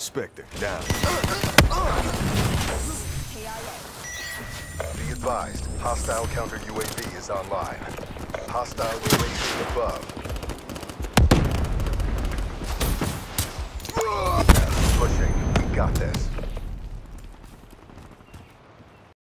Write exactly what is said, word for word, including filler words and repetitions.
Spectre, down. Be advised, hostile counter U A V is online. Hostile U A V above. Pushing. We got this.